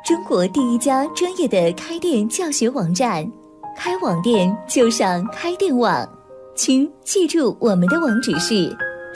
中国第一家专业的开店教学网站，开网店就上开店网，请记住我们的网址是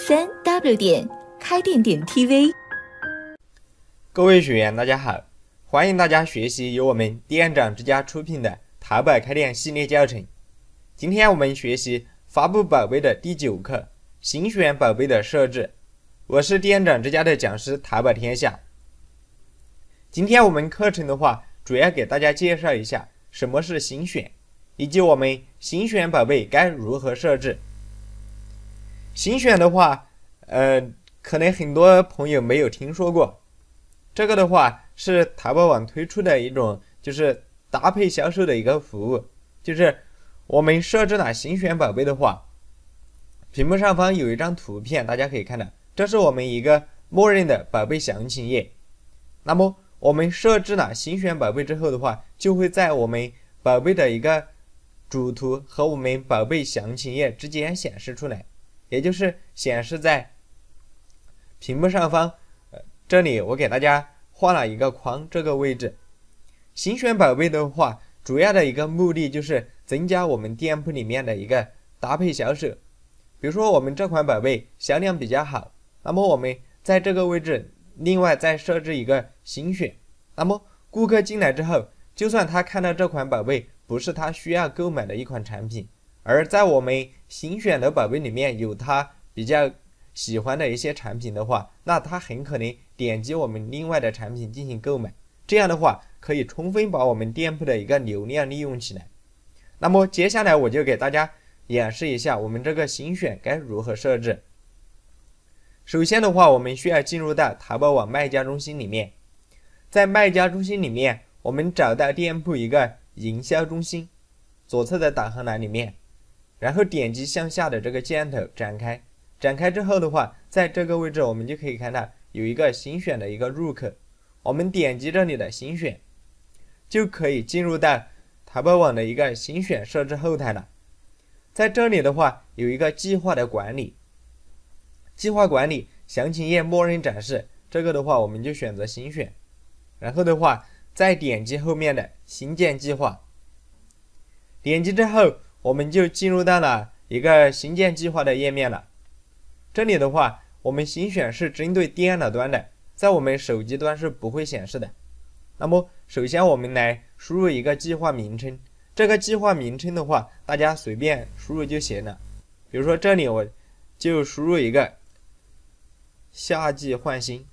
3w 开店TV。 各位学员大家好，欢迎大家学习由我们店长之家出品的淘宝开店系列教程。今天我们学习发布宝贝的第9课，新选宝贝的设置。我是店长之家的讲师淘宝天下。今天我们课程的话，主要给大家介绍一下什么是新选，以及我们新选宝贝该如何设置。新选的话，可能很多朋友没有听说过。这个的话是淘宝网推出的一种就是搭配销售的一个服务，就是我们设置了新选宝贝的话，屏幕上方有一张图片，大家可以看到，这是我们一个默认的宝贝详情页。那么我们设置了新选宝贝之后的话，就会在我们宝贝的一个主图和我们宝贝详情页之间显示出来，也就是显示在屏幕上方。这里我给大家画了一个框，这个位置。新选宝贝的话，主要的一个目的就是增加我们店铺里面的一个搭配销售。比如说我们这款宝贝销量比较好，那么我们在这个位置另外再设置一个新选，那么顾客进来之后，就算他看到这款宝贝不是他需要购买的一款产品，而在我们新选的宝贝里面有他比较喜欢的一些产品的话，那他很可能点击我们另外的产品进行购买，这样的话可以充分把我们店铺的一个流量利用起来。那么接下来我就给大家演示一下我们这个新选该如何设置。首先的话，我们需要进入到淘宝网卖家中心里面，在卖家中心里面，我们找到店铺一个营销中心，左侧的导航栏里面，然后点击向下的这个箭头展开。展开之后的话，在这个位置我们就可以看到有一个新选的一个入口，我们点击这里的新选，就可以进入到淘宝网的一个新选设置后台了。在这里的话，有一个计划的管理，计划管理详情页默认展示，这个的话我们就选择新选，然后的话再点击后面的新建计划，点击之后我们就进入到了一个新建计划的页面了。这里的话，我们新选是针对电脑端的，在我们手机端是不会显示的。那么首先我们来输入一个计划名称，这个计划名称的话，大家随便输入就行了。比如说这里我就输入一个夏季换新，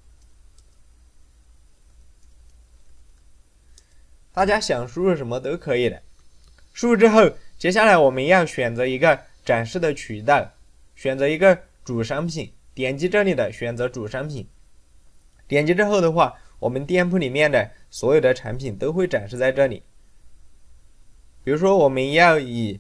大家想输入什么都可以的。输入之后，接下来我们要选择一个展示的渠道，选择一个主商品，点击这里的选择主商品。点击之后的话，我们店铺里面的所有的产品都会展示在这里。比如说我们要以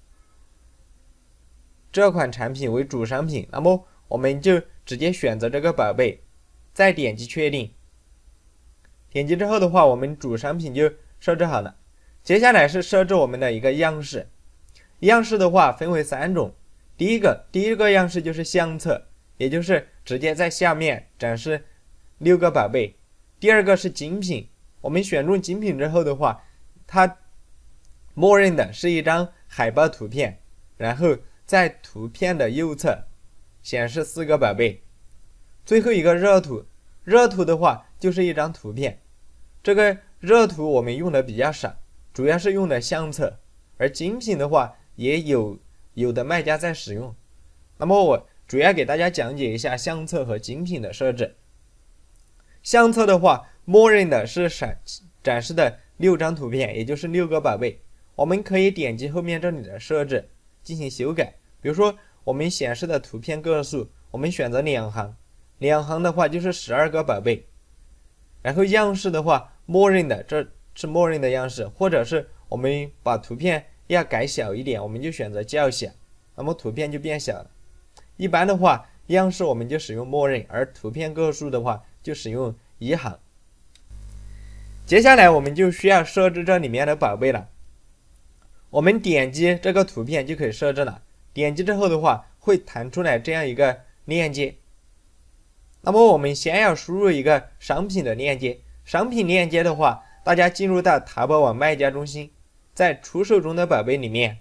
这款产品为主商品，那么我们就直接选择这个宝贝，再点击确定。点击之后的话，我们主商品就设置好了。接下来是设置我们的一个样式，样式的话分为3种。第一个样式就是相册，也就是直接在下面展示6个宝贝。第二个是精品，我们选中精品之后的话，它默认的是一张海报图片，然后在图片的右侧显示4个宝贝。最后一个热图，热图的话就是一张图片，这个热图我们用的比较少，主要是用的相册，而精品的话也有的卖家在使用。那么我主要给大家讲解一下相册和精品的设置。相册的话，默认的是展示的6张图片，也就是6个宝贝。我们可以点击后面这里的设置进行修改。比如说我们显示的图片个数，我们选择2行，2行的话就是12个宝贝。然后样式的话，默认的这是默认的样式，或者是我们把图片要改小一点，我们就选择较小，那么图片就变小了。一般的话，样式我们就使用默认，而图片个数的话就使用1行。接下来我们就需要设置这里面的宝贝了。我们点击这个图片就可以设置了，点击之后的话会弹出来这样一个链接。那么我们先要输入一个商品的链接， 商品链接的话，大家进入到淘宝网卖家中心，在出售中的宝贝里面，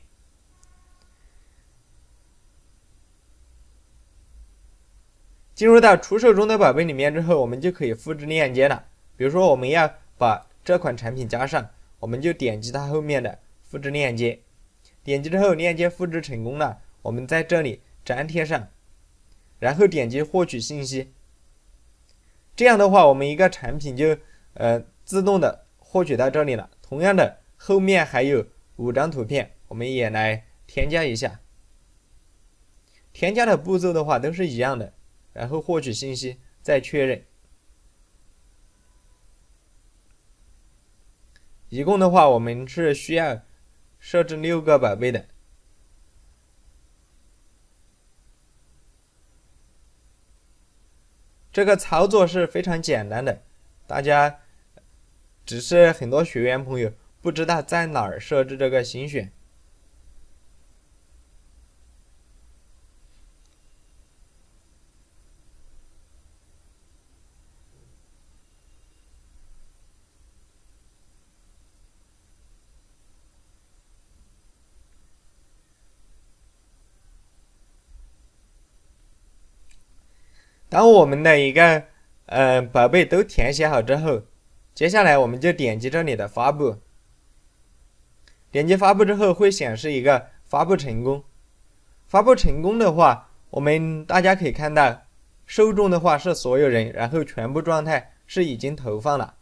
进入到出售中的宝贝里面之后，我们就可以复制链接了。比如说我们要把这款产品加上，我们就点击它后面的复制链接，点击之后链接复制成功了，我们在这里粘贴上，然后点击获取信息。这样的话，我们一个产品就自动的获取到这里了。同样的，后面还有5张图片，我们也来添加一下。添加的步骤的话都是一样的，然后获取信息，再确认。一共的话，我们是需要设置6个宝贝的。这个操作是非常简单的，大家只是很多学员朋友不知道在哪儿设置这个新选。当我们的一个宝贝都填写好之后，接下来我们就点击这里的发布。点击发布之后会显示一个发布成功。发布成功的话，大家可以看到受众的话是所有人，然后全部状态是已经投放了。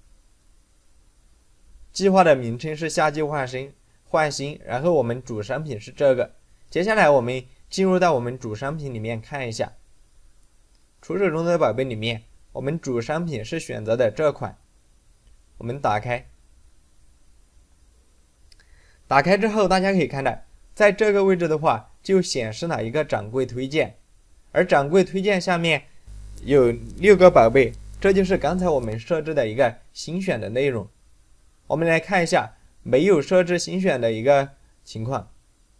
计划的名称是夏季换新，然后我们主商品是这个。接下来我们进入到我们主商品里面看一下。出售中的宝贝里面，我们主商品是选择的这款，我们打开之后，大家可以看到，在这个位置的话，就显示了一个掌柜推荐，而掌柜推荐下面有6个宝贝，这就是刚才我们设置的一个新选的内容。我们来看一下没有设置新选的一个情况，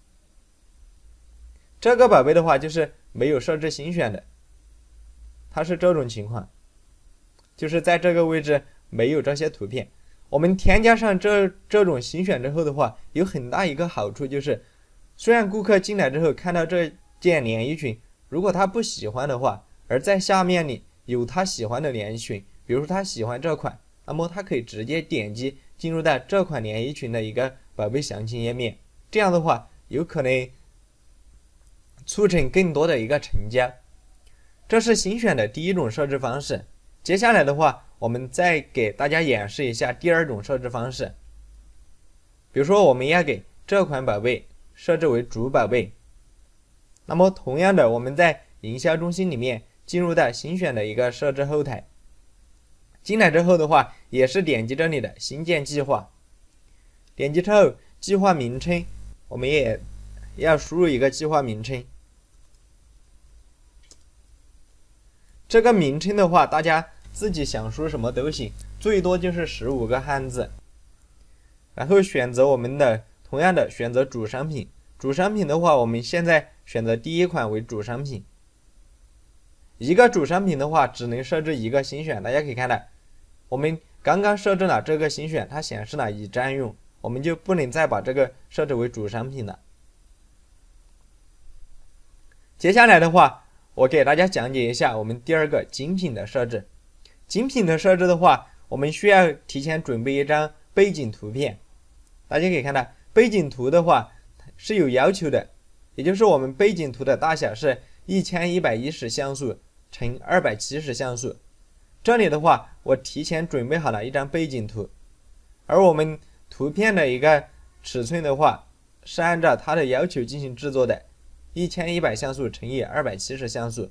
这个宝贝的话就是没有设置新选的。它是这种情况，就是在这个位置没有这些图片。我们添加上这种新选之后的话，有很大一个好处就是，虽然顾客进来之后看到这件连衣裙，如果他不喜欢的话，而在下面里有他喜欢的连衣裙，比如说他喜欢这款，那么他可以直接点击进入到这款连衣裙的一个宝贝详情页面，这样的话有可能促成更多的一个成交。这是新选的第一种设置方式。接下来的话，我们再给大家演示一下第2种设置方式。比如说我们要给这款宝贝设置为主宝贝，那么同样的，我们在营销中心里面进入到新选的一个设置后台，进来之后的话，也是点击这里的新建计划，点击之后计划名称，我们也要输入一个计划名称。这个名称的话，大家自己想输什么都行，最多就是15个汉字。然后选择我们的，同样的选择主商品。主商品的话，我们现在选择第1款为主商品。一个主商品的话，只能设置1个新选。大家可以看到，我们刚刚设置了这个新选，它显示了已占用，我们就不能再把这个设置为主商品了。接下来的话，我给大家讲解一下我们第2个精品的设置。精品的设置的话，我们需要提前准备一张背景图片。大家可以看到，背景图的话是有要求的，也就是我们背景图的大小是1110像素乘270像素。这里的话，我提前准备好了一张背景图，而我们图片的一个尺寸的话，是按照它的要求进行制作的。1100像素乘以270像素。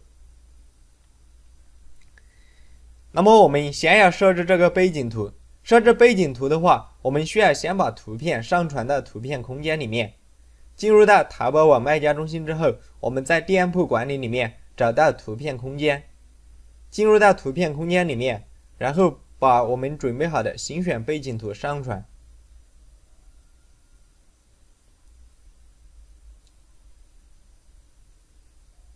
那么我们先要设置这个背景图。设置背景图的话，我们需要先把图片上传到图片空间里面。进入到淘宝网卖家中心之后，我们在店铺管理里面找到图片空间，进入到图片空间里面，然后把我们准备好的新选背景图上传。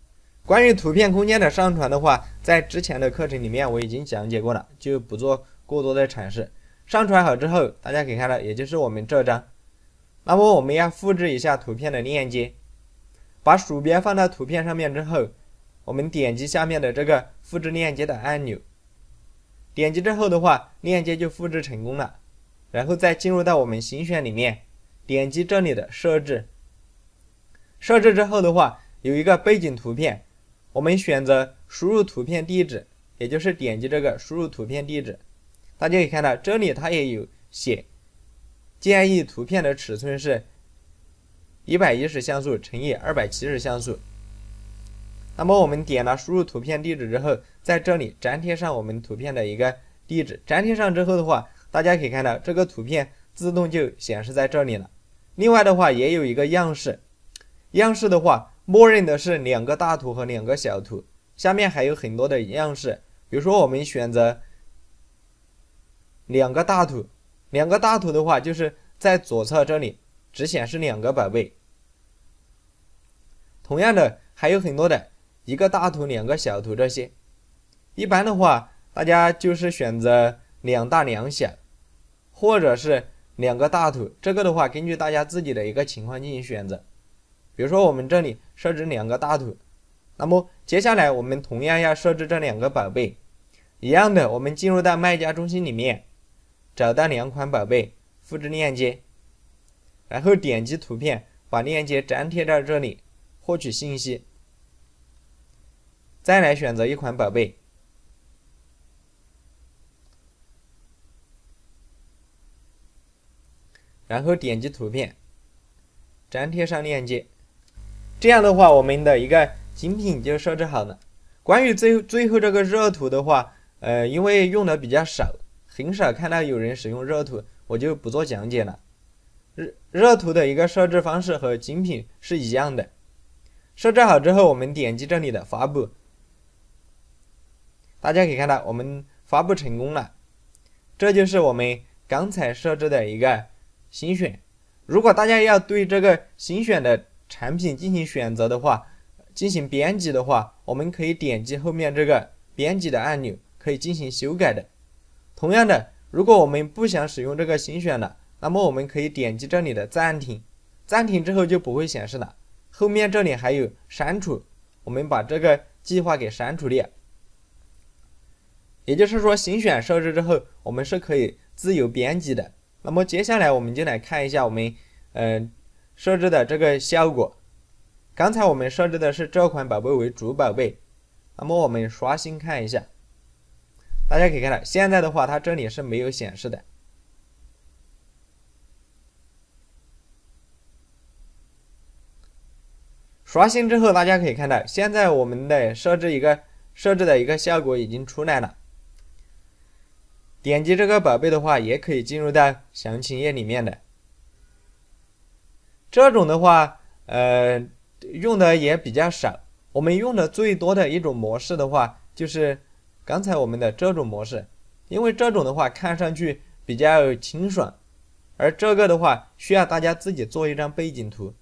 关于图片空间的上传的话，在之前的课程里面我已经讲解过了，就不做过多的阐释。上传好之后，大家可以看到，也就是我们这张。那么我们要复制一下图片的链接，把鼠标放到图片上面之后，我们点击下面的这个复制链接的按钮，点击之后的话，链接就复制成功了。然后再进入到我们新选里面，点击这里的设置，设置之后的话，有一个背景图片，我们选择输入图片地址，也就是点击这个输入图片地址。大家可以看到，这里它也有写，建议图片的尺寸是110像素乘以270像素。那么我们点了输入图片地址之后，在这里粘贴上我们图片的一个地址。粘贴上之后的话，大家可以看到这个图片自动就显示在这里了。另外的话，也有一个样式，样式的话，默认的是2个大图和2个小图。下面还有很多的样式，比如说我们选择2个大图，2个大图的话，就是在左侧这里只显示2个宝贝。同样的，还有很多的1个大图2个小图这些。一般的话，大家就是选择2大2小，或者是2个大图。这个的话，根据大家自己的一个情况进行选择。比如说我们这里设置2个大图，那么接下来我们同样要设置这2个宝贝。一样的，我们进入到卖家中心里面，找到2款宝贝，复制链接，然后点击图片，把链接粘贴到这里，获取信息。再来选择1款宝贝，然后点击图片，粘贴上链接。这样的话，我们的一个精品就设置好了。关于最后这个热图的话，因为用的比较少，很少看到有人使用热图，我就不做讲解了。热图的一个设置方式和精品是一样的。设置好之后，我们点击这里的发布，大家可以看到我们发布成功了。这就是我们刚才设置的一个新选。如果大家要对这个新选的产品进行选择的话，进行编辑的话，我们可以点击后面这个编辑的按钮，可以进行修改的。同样的，如果我们不想使用这个新选了，那么我们可以点击这里的暂停，暂停之后就不会显示了。后面这里还有删除，我们把这个计划给删除掉。也就是说，新选设置之后，我们是可以自由编辑的。那么接下来我们就来看一下我们设置的这个效果。刚才我们设置的是这款宝贝为主宝贝，那么我们刷新看一下，大家可以看到，现在的话它这里是没有显示的。刷新之后，大家可以看到，现在我们的设置的一个效果已经出来了。点击这个宝贝的话，也可以进入到详情页里面的。这种的话，用的也比较少。我们用的最多的一种模式的话，就是刚才我们的这种模式，因为这种的话看上去比较清爽，而这个的话需要大家自己做一张背景图。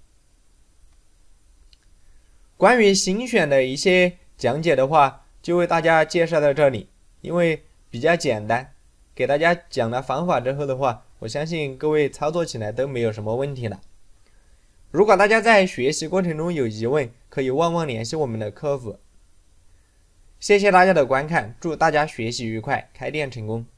关于新选的一些讲解的话，就为大家介绍到这里，因为比较简单，给大家讲了方法之后的话，我相信各位操作起来都没有什么问题了。如果大家在学习过程中有疑问，可以旺旺联系我们的客服。谢谢大家的观看，祝大家学习愉快，开店成功。